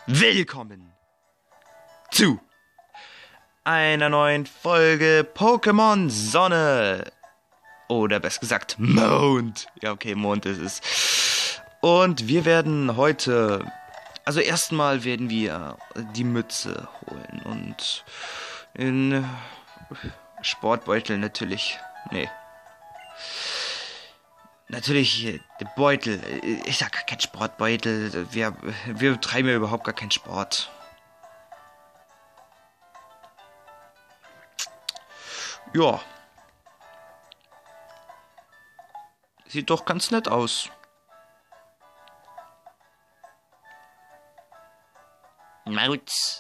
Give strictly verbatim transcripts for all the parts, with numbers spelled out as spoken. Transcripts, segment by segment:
Willkommen zu einer neuen Folge Pokémon Sonne. Oder besser gesagt Mond. Ja, okay, Mond ist es. Und wir werden heute... Also erstmal werden wir die Mütze holen. Und in Sportbeutel natürlich. Nee. Natürlich, der Beutel. Ich sag gar kein Sportbeutel. Wir, wir betreiben ja überhaupt gar keinen Sport. Ja. Sieht doch ganz nett aus. Mautz.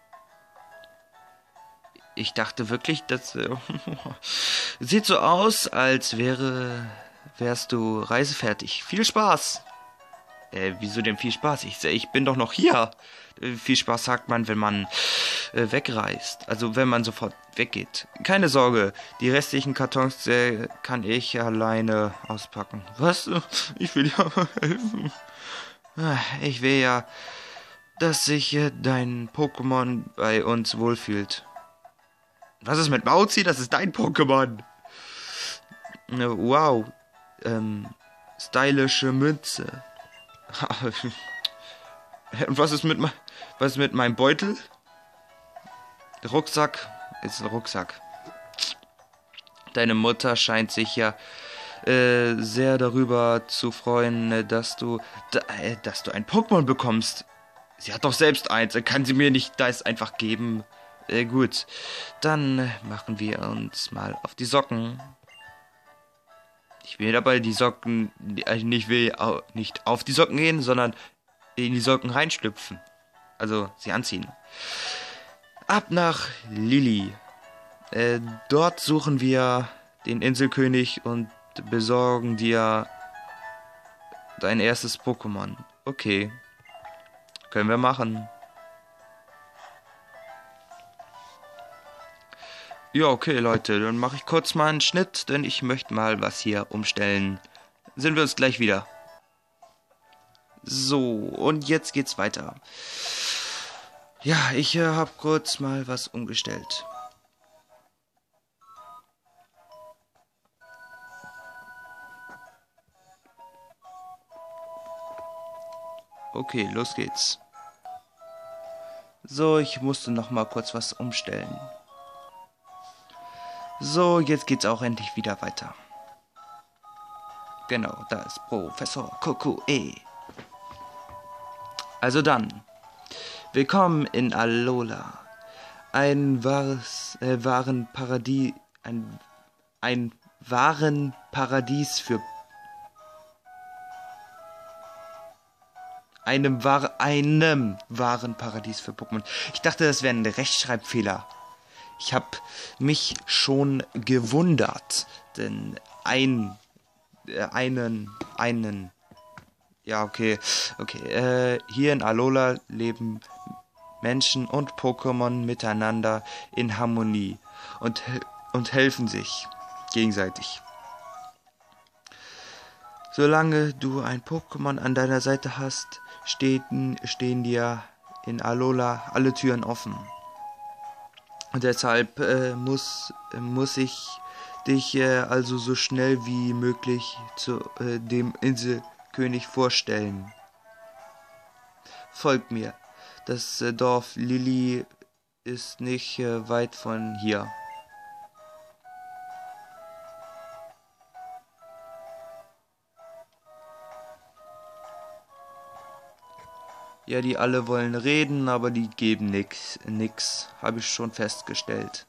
Ich dachte wirklich, dass... Äh, sieht so aus, als wäre... Wärst du reisefertig. Viel Spaß. Äh, wieso denn viel Spaß? Ich, ich bin doch noch hier. Äh, viel Spaß sagt man, wenn man äh, wegreist. Also wenn man sofort weggeht. Keine Sorge, die restlichen Kartons äh, kann ich alleine auspacken. Was? Ich will ja helfen. Ich will ja, dass sich äh, dein Pokémon bei uns wohlfühlt. Was ist mit Mauzi? Das ist dein Pokémon. Äh, wow. Ähm, stylische Mütze. Und was ist mit was ist mit meinem Beutel? Rucksack ist ein Rucksack. Deine Mutter scheint sich ja äh, sehr darüber zu freuen, dass du da, äh, dass du ein Pokémon bekommst. Sie hat doch selbst eins. Kann sie mir nicht das einfach geben? Äh, gut, dann machen wir uns mal auf die Socken. Ich will dabei die Socken, ich will nicht auf die Socken gehen, sondern in die Socken reinschlüpfen. Also sie anziehen. Ab nach Lili. Äh, dort suchen wir den Inselkönig und besorgen dir dein erstes Pokémon. Okay. Können wir machen. Ja, okay, Leute, dann mache ich kurz mal einen Schnitt, denn ich möchte mal was hier umstellen. Sind wir uns gleich wieder. So, und jetzt geht's weiter. Ja, ich äh, habe kurz mal was umgestellt. Okay, los geht's. So, ich musste noch mal kurz was umstellen. So, jetzt geht's auch endlich wieder weiter. Genau, da ist Professor Kokue. Also dann, willkommen in Alola. Ein wahres, äh, wahren Paradies, ein, ein wahren Paradies für einem wahr, einem wahren Paradies für Pokémon. Ich dachte, das wäre ein Rechtschreibfehler. Ich habe mich schon gewundert, denn ein, äh, einen, einen, ja okay, okay, äh, hier in Alola leben Menschen und Pokémon miteinander in Harmonie und, und helfen sich gegenseitig. Solange du ein Pokémon an deiner Seite hast, stehen, stehen dir in Alola alle Türen offen. Und deshalb äh, muss, äh, muss ich dich äh, also so schnell wie möglich zu äh, dem Inselkönig vorstellen. Folgt mir. Das äh, Dorf Lili ist nicht äh, weit von hier. Ja, die alle wollen reden, aber die geben nix, nix, habe ich schon festgestellt.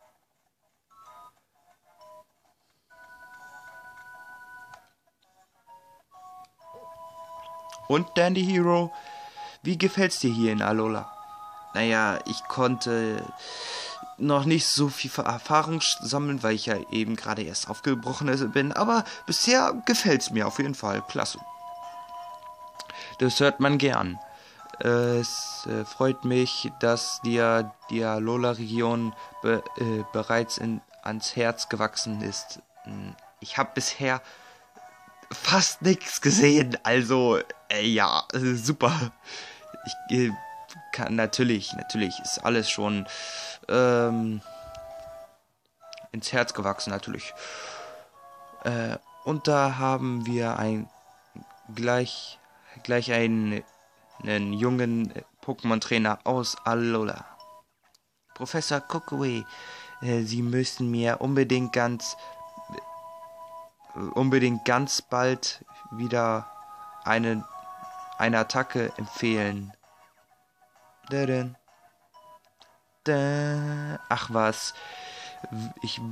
Und Dandy Hero, wie gefällt's dir hier in Alola? Naja, ich konnte noch nicht so viel Erfahrung sammeln, weil ich ja eben gerade erst aufgebrochen bin, aber bisher gefällt's mir auf jeden Fall, klasse. Das hört man gern. Es äh, freut mich, dass dir die Alola-Region be äh, bereits in, ans Herz gewachsen ist. Ich habe bisher fast nichts gesehen, also äh, ja, äh, super. Ich, äh, kann, natürlich, natürlich ist alles schon ähm, ins Herz gewachsen, natürlich. Äh, und da haben wir ein gleich gleich einen, einen jungen Pokémon-Trainer aus Alola. Professor Kokui, äh, Sie müssen mir unbedingt ganz äh, unbedingt ganz bald wieder eine eine Attacke empfehlen. Da, da, da. Ach was, ich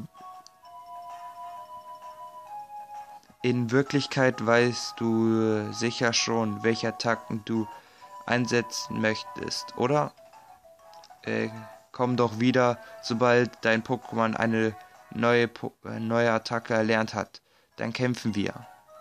in Wirklichkeit weißt du sicher schon, welche Attacken du einsetzen möchtest, oder? Äh, komm doch wieder, sobald dein Pokémon eine neue, po äh, neue Attacke erlernt hat. Dann kämpfen wir.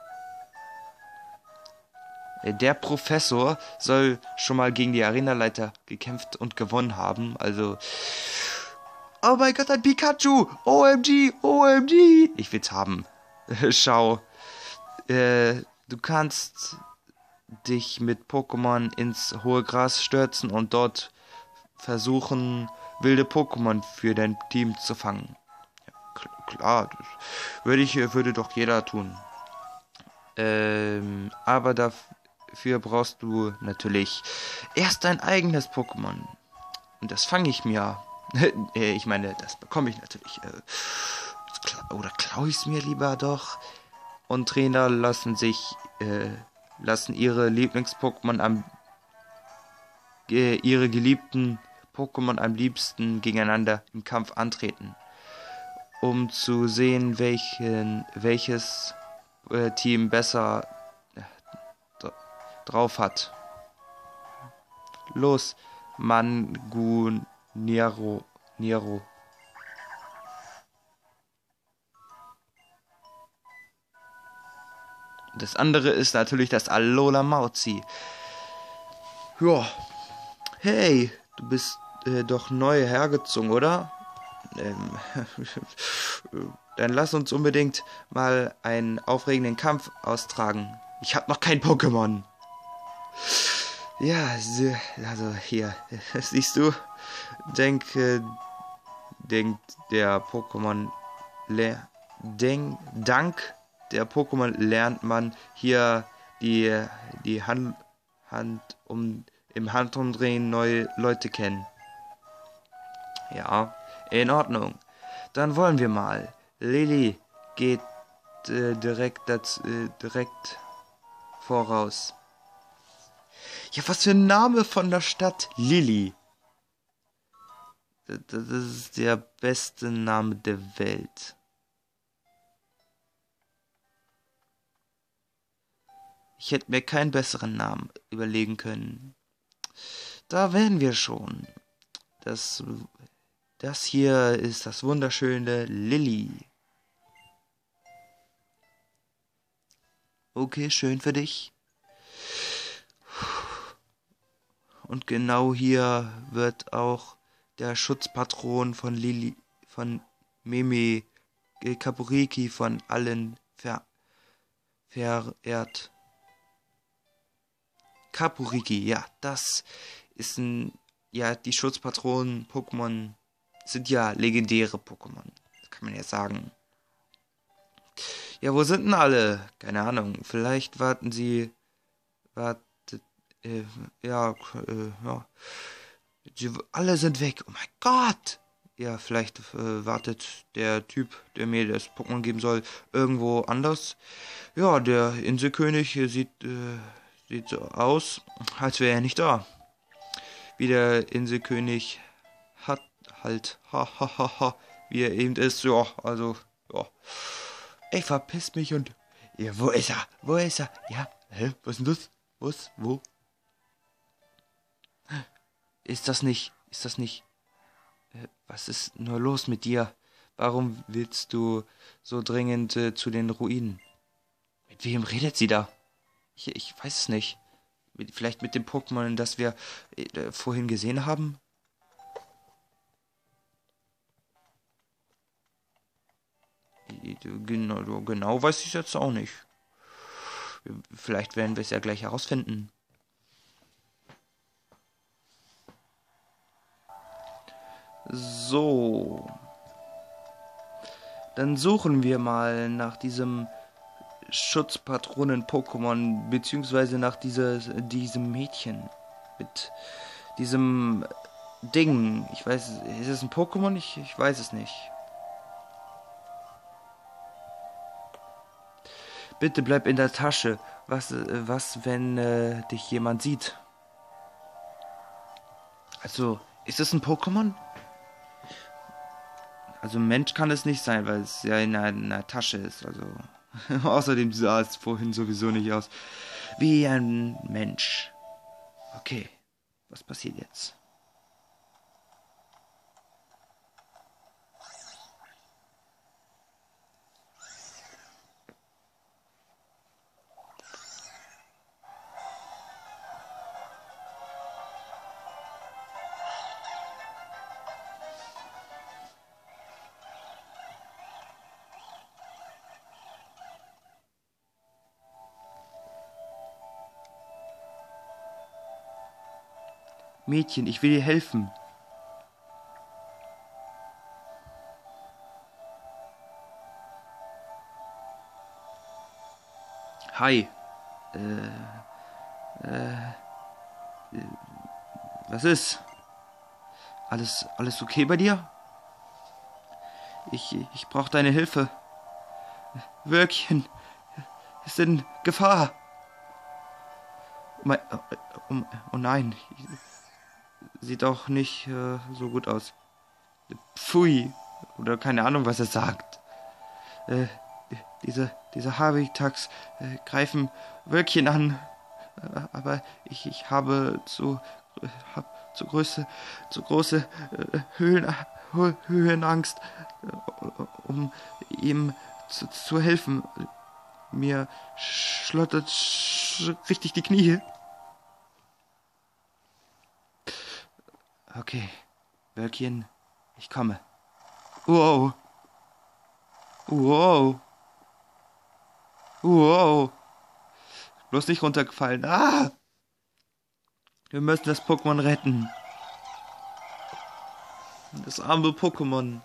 Äh, der Professor soll schon mal gegen die Arenaleiter gekämpft und gewonnen haben. Also... Oh mein Gott, ein Pikachu! O M G! O M G! Ich will's haben. Schau. Äh, du kannst dich mit Pokémon ins hohe Gras stürzen und dort versuchen, wilde Pokémon für dein Team zu fangen. Ja, kl- klar, das würde ich, würde doch jeder tun. Ähm, aber dafür brauchst du natürlich erst dein eigenes Pokémon. Und das fange ich mir. Ich meine, das bekomme ich natürlich. Äh, oder klaue ich es mir lieber doch? Und Trainer lassen sich, äh, lassen ihre Lieblings-Pokémon am, äh, ihre geliebten Pokémon am liebsten gegeneinander im Kampf antreten, um zu sehen, welchen, welches äh, Team besser äh, dr- drauf hat. Los, Mangu Nero, Nero. Das andere ist natürlich das Alola Mauzi. Ja, hey, du bist äh, doch neu hergezogen, oder? Ähm, dann lass uns unbedingt mal einen aufregenden Kampf austragen. Ich hab noch kein Pokémon. Ja, also hier, siehst du, denk, äh, denkt der Pokémon, le denk, dank der Pokémon lernt man hier die, die Hand, Hand um, im Handumdrehen neue Leute kennen. Ja, in Ordnung. Dann wollen wir mal. Lilly geht äh, direkt, das, äh, direkt voraus. Ja, was für ein Name von der Stadt. Lilly. Das, das ist der beste Name der Welt. Ich hätte mir keinen besseren Namen überlegen können. Da wären wir schon. Das, das hier ist das wunderschöne Lilly. Okay, schön für dich. Und genau hier wird auch der Schutzpatron von Lilly, von Meme Kapuriki von allen ver verehrt. Kapuriki, ja, das ist ein, ja, die Schutzpatronen Pokémon sind ja legendäre Pokémon, kann man ja sagen. Ja, wo sind denn alle? Keine Ahnung, vielleicht warten sie, wartet, äh, ja, äh, ja, sie, alle sind weg, oh mein Gott! Ja, vielleicht äh, wartet der Typ, der mir das Pokémon geben soll, irgendwo anders. Ja, der Inselkönig sieht, äh, Sieht so aus, als wäre er nicht da. Wie der Inselkönig hat halt, ha ha ha ha, wie er eben ist, ja, also, ja. Ich verpiss mich und, ja, wo ist er? Wo ist er? Ja, hä, was ist denn das? Was, wo? Ist das nicht, ist das nicht, äh, was ist nur los mit dir? Warum willst du so dringend äh, zu den Ruinen? Mit wem redet sie da? Ich, ich weiß es nicht. Mit, vielleicht mit dem Pokémon, das wir äh, vorhin gesehen haben? Genau, genau weiß ich jetzt auch nicht. Vielleicht werden wir es ja gleich herausfinden. So. Dann suchen wir mal nach diesem Schutzpatronen-Pokémon, beziehungsweise nach dieser, diesem Mädchen. Mit diesem Ding. Ich weiß, ist es ein Pokémon? Ich, ich weiß es nicht. Bitte bleib in der Tasche. Was, was wenn äh, dich jemand sieht? Also, ist es ein Pokémon? Also ein Mensch kann es nicht sein, weil es ja in einer, in einer Tasche ist. Also außerdem sah es vorhin sowieso nicht aus wie ein Mensch. Okay, was passiert jetzt? Mädchen, ich will dir helfen. Hi. Äh, äh, was ist? Alles, alles okay bei dir? Ich, ich brauche deine Hilfe. Wölkchen ist in Gefahr. Oh, mein, oh, oh nein. Sieht auch nicht äh, so gut aus. Pfui. Oder keine Ahnung, was er sagt. Äh, diese, diese Habitax äh, greifen Wölkchen an. Äh, aber ich, ich habe zu, äh, hab zu große, zu große äh, Höhen, Höhenangst, äh, um ihm zu, zu helfen. Mir schlottert sch richtig die Knie. Okay, Wölkchen, ich komme. Wow. Wow. Wow. Bloß nicht runtergefallen. Ah! Wir müssen das Pokémon retten. Das arme Pokémon.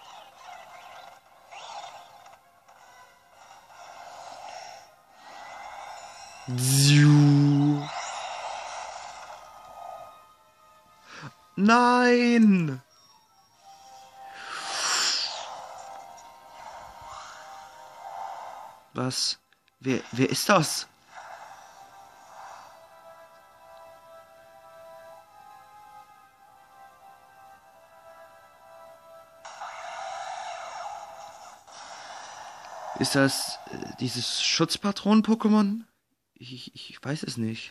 Nein! Was? Wer, wer ist das? Ist das äh, dieses Schutzpatron-Pokémon? Ich, ich weiß es nicht.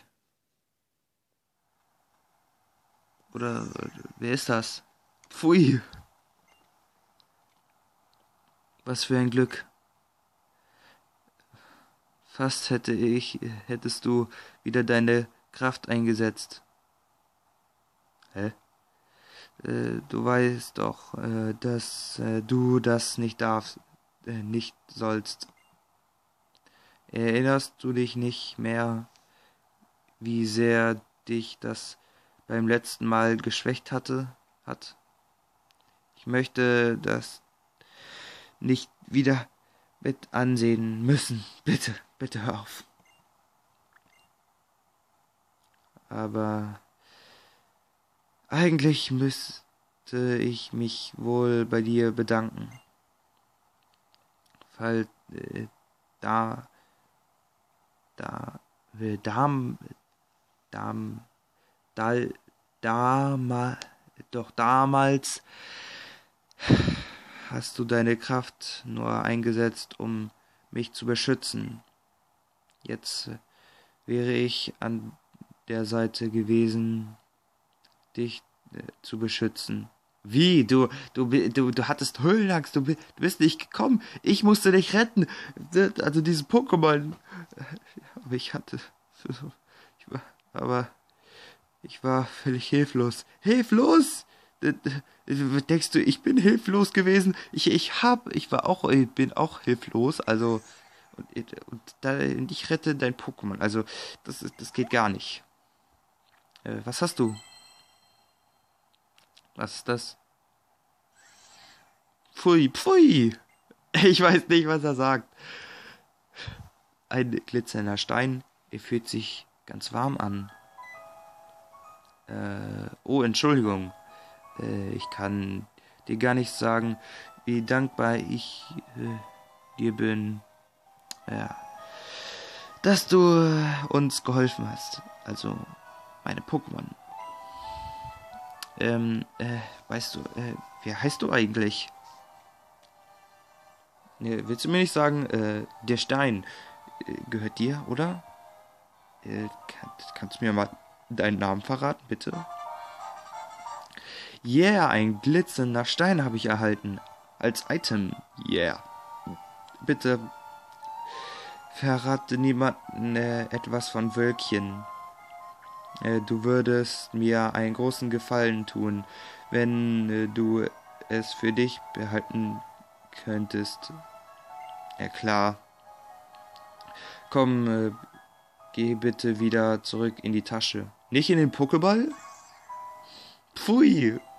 Oder äh, wer ist das? Pfui. Was für ein Glück. Fast hätte ich, hättest du wieder deine Kraft eingesetzt. Hä? Äh, du weißt doch, äh, dass äh, du das nicht darfst, äh, nicht sollst. Erinnerst du dich nicht mehr, wie sehr dich das beim letzten Mal geschwächt hatte, hat? Ich möchte das nicht wieder mit ansehen müssen. Bitte, bitte hör auf. Aber eigentlich müsste ich mich wohl bei dir bedanken. Fall äh, da da äh, dam dam dal dama doch damals hast du deine Kraft nur eingesetzt, um mich zu beschützen. Jetzt äh, wäre ich an der Seite gewesen, dich äh, zu beschützen. Wie? Du, du, du, du hattest Höhenangst, du, du bist nicht gekommen. Ich musste dich retten. Also dieses Pokémon. Aber ich hatte. Ich war, aber ich war völlig hilflos. Hilflos? Denkst du, ich bin hilflos gewesen? Ich, ich hab, ich war auch, ich bin auch hilflos. Also und, und da, ich rette dein Pokémon. Also das, das geht gar nicht. Äh, was hast du? Was ist das? Pfui, pfui. Ich weiß nicht, was er sagt. Ein glitzernder Stein. Er fühlt sich ganz warm an. Äh, oh, Entschuldigung. Äh, ich kann dir gar nicht sagen, wie dankbar ich äh, dir bin. Ja. Dass du äh, uns geholfen hast. Also, meine Pokémon. Ähm, äh, weißt du, äh, wer heißt du eigentlich? Ne, willst du mir nicht sagen, äh, der Stein äh, gehört dir, oder? Äh, kann, kannst du mir mal deinen Namen verraten, bitte? Yeah, ein glitzernder Stein habe ich erhalten. Als Item. Yeah. Bitte verrate niemanden äh, etwas von Wölkchen. Äh, du würdest mir einen großen Gefallen tun, wenn äh, du es für dich behalten könntest. Ja klar. Komm, äh, geh bitte wieder zurück in die Tasche. Nicht in den Pokéball? Pfui.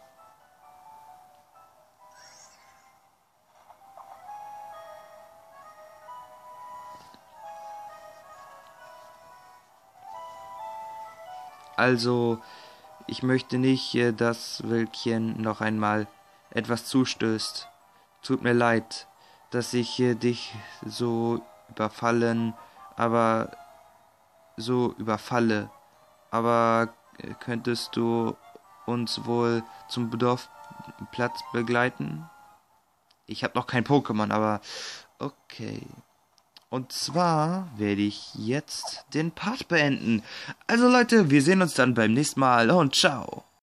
Also, ich möchte nicht, äh, dass Wölkchen noch einmal etwas zustößt. Tut mir leid, dass ich äh, dich so überfallen, aber so überfalle. Aber äh, könntest du uns wohl zum Dorfplatz begleiten? Ich habe noch kein Pokémon, aber okay. Und zwar werde ich jetzt den Part beenden. Also Leute, wir sehen uns dann beim nächsten Mal und ciao.